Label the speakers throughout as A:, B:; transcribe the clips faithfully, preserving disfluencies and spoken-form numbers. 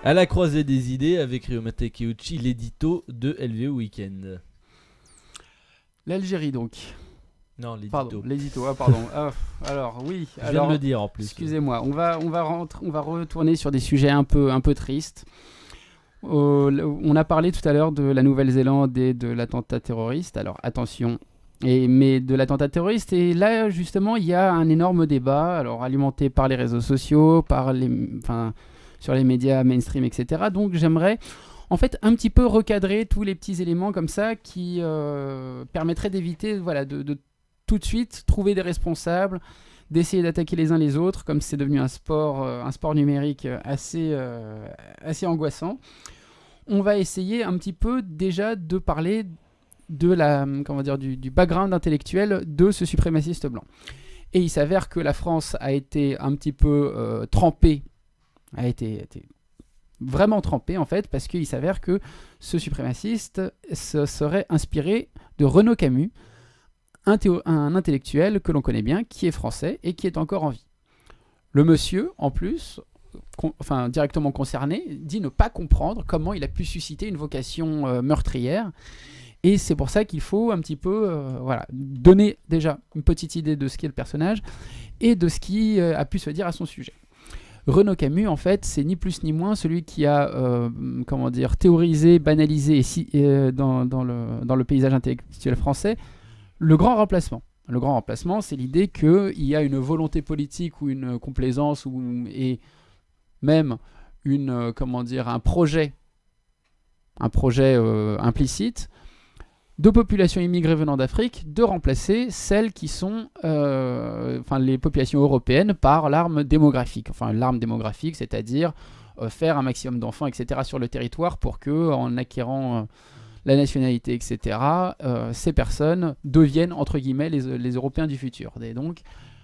A: À la croisée des idées avec Ryoma Takeuchi, l'édito de L V O Weekend.
B: L'Algérie donc.
A: Non, l'édito.
B: Pardon, l'édito. Ah pardon. Ah, alors oui.
A: Je viens
B: alors,
A: de le dire en plus.
B: Excusez-moi. On va on va rentrer, on va retourner sur des sujets un peu un peu tristes. Euh, on a parlé tout à l'heure de la Nouvelle-Zélande et de l'attentat terroriste. Alors attention. Et, mais de l'attentat terroriste, et là justement il y a un énorme débat, alors alimenté par les réseaux sociaux, par les, enfin, sur les médias mainstream, et cetera. Donc j'aimerais en fait un petit peu recadrer tous les petits éléments comme ça qui euh, permettraient d'éviter, voilà, de, de tout de suite trouver des responsables, d'essayer d'attaquer les uns les autres, comme c'est devenu un sport, euh, un sport numérique assez, euh, assez angoissant. On va essayer un petit peu déjà de parler de la, comment dire, du, du background intellectuel de ce suprémaciste blanc. Et il s'avère que la France a été un petit peu euh, trempée, a été, été vraiment trempée en fait, parce qu'il s'avère que ce suprémaciste se serait inspiré de Renaud Camus, un, théo- un intellectuel que l'on connaît bien, qui est français et qui est encore en vie. Le monsieur, en plus, con, enfin directement concerné, dit ne pas comprendre comment il a pu susciter une vocation euh, meurtrière. Et c'est pour ça qu'il faut un petit peu euh, voilà, donner déjà une petite idée de ce qu'est le personnage et de ce qui euh, a pu se dire à son sujet. Renaud Camus, en fait, c'est ni plus ni moins celui qui a euh, comment dire, théorisé, banalisé et si, euh, dans, dans, le, dans le paysage intellectuel français le grand remplacement. Le grand remplacement, c'est l'idée qu'il y a une volonté politique ou une complaisance ou, et même une, euh, comment dire, un projet, un projet euh, implicite de populations immigrées venant d'Afrique, de remplacer celles qui sont, euh, enfin les populations européennes, par l'arme démographique. Enfin l'arme démographique, c'est-à-dire euh, faire un maximum d'enfants, et cetera sur le territoire pour que, en acquérant euh, la nationalité, et cetera, euh, ces personnes deviennent, entre guillemets, les, les Européens du futur. Et donc,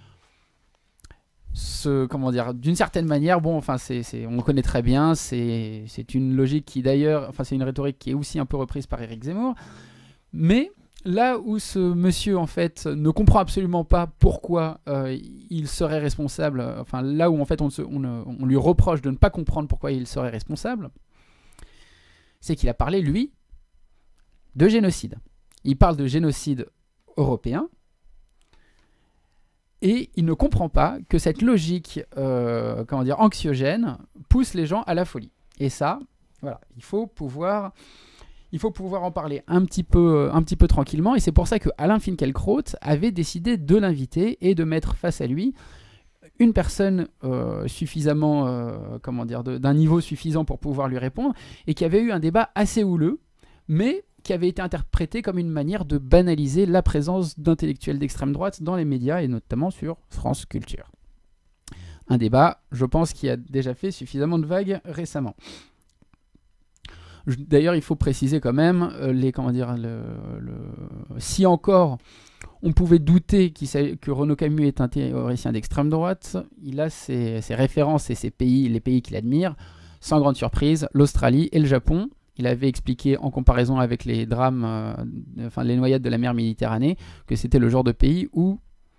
B: ce, comment dire, d'une certaine manière, bon, enfin, c'est, c'est, on le connaît très bien, c'est, c'est une logique qui d'ailleurs, enfin, c'est une rhétorique qui est aussi un peu reprise par Éric Zemmour. Mais là où ce monsieur, en fait, ne comprend absolument pas pourquoi euh, il serait responsable, enfin, là où, en fait, on, se, on, on lui reproche de ne pas comprendre pourquoi il serait responsable, c'est qu'il a parlé, lui, de génocide. Il parle de génocide européen, et il ne comprend pas que cette logique, euh, comment dire, anxiogène pousse les gens à la folie. Et ça, voilà, il faut pouvoir... Il faut pouvoir en parler un petit peu, un petit peu tranquillement, et c'est pour ça que Alain Finkielkraut avait décidé de l'inviter et de mettre face à lui une personne euh, suffisamment, euh, comment dire, de, d'un niveau suffisant pour pouvoir lui répondre, et qui avait eu un débat assez houleux, mais qui avait été interprété comme une manière de banaliser la présence d'intellectuels d'extrême droite dans les médias, et notamment sur France Culture. Un débat, je pense, qui a déjà fait suffisamment de vagues récemment. D'ailleurs, il faut préciser quand même, euh, les, comment dire, le, le, si encore on pouvait douter qu'il que Renaud Camus est un théoricien d'extrême droite, il a ses, ses références et ses pays, les pays qu'il admire, sans grande surprise, l'Australie et le Japon. Il avait expliqué en comparaison avec les drames, euh, enfin les noyades de la mer Méditerranée, que c'était le genre de pays où,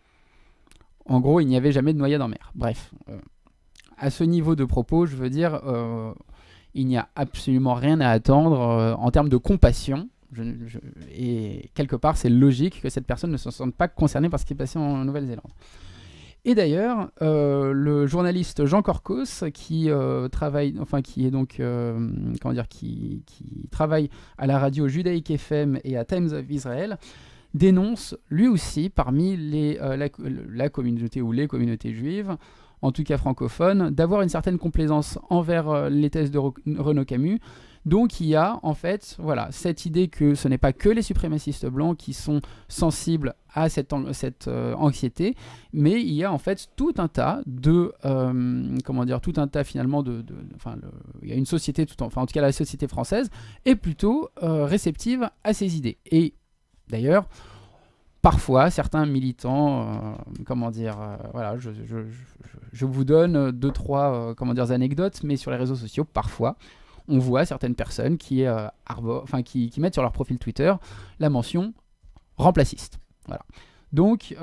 B: en gros, il n'y avait jamais de noyade en mer. Bref, euh, à ce niveau de propos, je veux dire... Euh, il n'y a absolument rien à attendre euh, en termes de compassion. Je, je, et quelque part, c'est logique que cette personne ne se sente pas concernée par ce qui est passé en Nouvelle-Zélande. Et d'ailleurs, euh, le journaliste Jean Corcos, qui euh, travaille, enfin qui est donc, euh, comment dire, qui, qui travaille à la radio Judaïque F M et à Times of Israel, dénonce lui aussi parmi les, euh, la, la communauté ou les communautés juives, en tout cas francophone, d'avoir une certaine complaisance envers euh, les thèses de Renaud Camus. Donc il y a en fait voilà, cette idée que ce n'est pas que les suprémacistes blancs qui sont sensibles à cette, cette euh, anxiété, mais il y a en fait tout un tas de, euh, comment dire, tout un tas finalement de, de, de enfin, le, il y a une société, tout en, enfin en tout cas la société française, est plutôt euh, réceptive à ces idées. Et d'ailleurs, parfois, certains militants, euh, comment dire, euh, voilà, je, je, je, je vous donne deux, trois, euh, comment dire, anecdotes, mais sur les réseaux sociaux, parfois, on voit certaines personnes qui, euh, arbor, enfin, qui, qui mettent sur leur profil Twitter la mention remplaciste. Voilà. Donc, euh,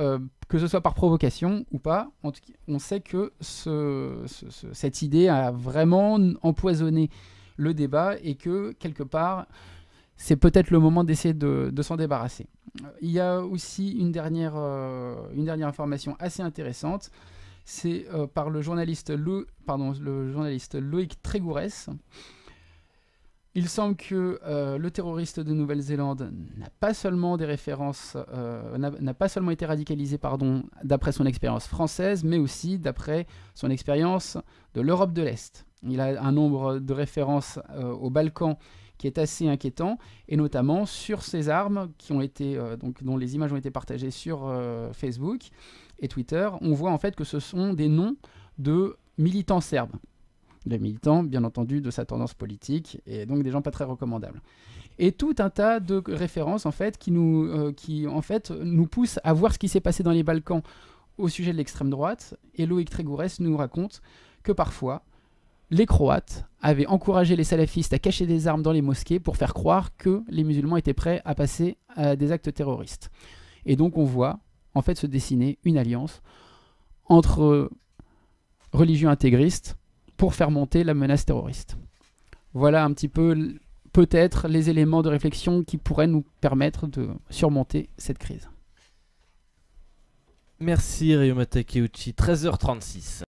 B: que ce soit par provocation ou pas, en tout cas, on sait que ce, ce, ce, cette idée a vraiment empoisonné le débat et que, quelque part, c'est peut-être le moment d'essayer de, de s'en débarrasser. Il y a aussi une dernière, euh, une dernière information assez intéressante. C'est euh, par le journaliste, Lo, pardon, le journaliste Loïc Trégourès. Il semble que euh, le terroriste de Nouvelle-Zélande n'a pas seulement des références, euh, n'a, n'a pas seulement été radicalisé, pardon, d'après son expérience française, mais aussi d'après son expérience de l'Europe de l'Est. Il a un nombre de références euh, aux Balkans qui est assez inquiétant, et notamment sur ces armes qui ont été, euh, donc, dont les images ont été partagées sur euh, Facebook et Twitter. On voit en fait que ce sont des noms de militants serbes. Des militants, bien entendu, de sa tendance politique, et donc des gens pas très recommandables. Et tout un tas de références, en fait, qui nous, euh, qui, en fait, nous poussent à voir ce qui s'est passé dans les Balkans au sujet de l'extrême droite. Et Loïc Trégourès nous raconte que parfois, les Croates avaient encouragé les salafistes à cacher des armes dans les mosquées pour faire croire que les musulmans étaient prêts à passer à des actes terroristes. Et donc on voit, en fait, se dessiner une alliance entre religions intégristes pour faire monter la menace terroriste. Voilà un petit peu, peut-être, les éléments de réflexion qui pourraient nous permettre de surmonter cette crise.
A: Merci Ryoma Takeuchi, treize heures trente-six.